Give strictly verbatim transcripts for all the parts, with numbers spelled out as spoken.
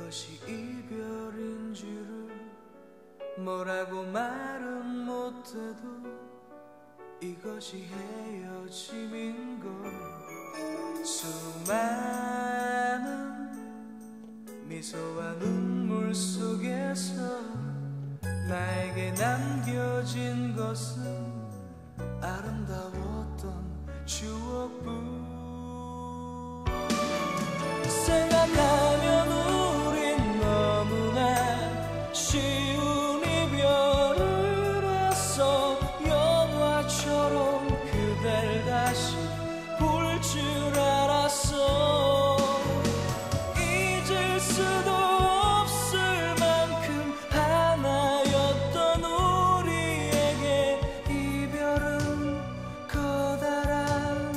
이것이 이별인 줄을 뭐라고 말은 못해도 이것이 헤어짐인 걸 수많은 미소와 눈물 속에서 나에게 남겨진 것은 아름다웠던 추억뿐. 생각하면 우린 너무나 쉬운 이별을 했어. 영화처럼 그댈 다시 볼 줄 알았어. 잊을 수도 없을 만큼 하나였던 우리에게 이별은 커다란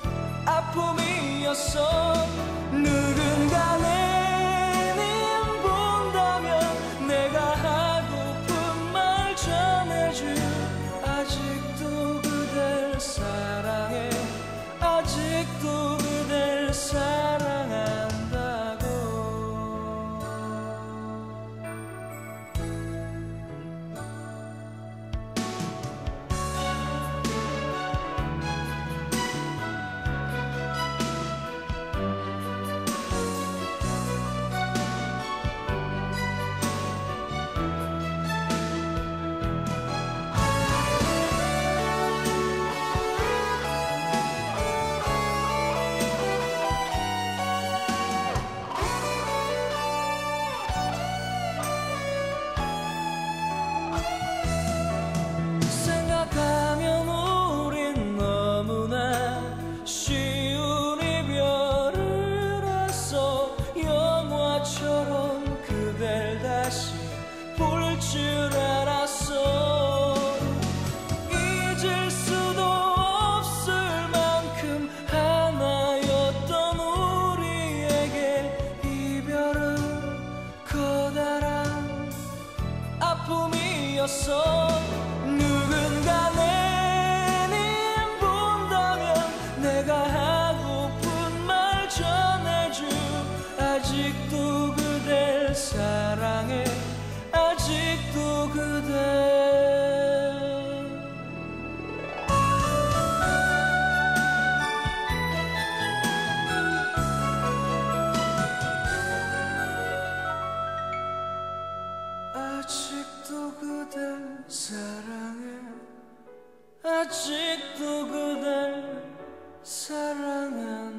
아픔이었어. 누군가 내님 본다면 내가 하고픈 말 전해줄. 아직도 그댈 사랑해. 아직도 그댈 사랑한다고. 생각하면 우린 너무나 쉬운 이별을 했어. 영화처럼 그댈 다시 볼 줄 알았어. 잊을 수도 없을 만큼 하나였던 우리에게 이별은 커다란 아픔이었어. 누군가 내님 본다면 내가 하고픈 말 전해줄. 아직도 그댈 사랑해. 아직도 그댈 아직도 그댈 사랑해. 아직도 그댈 사랑해.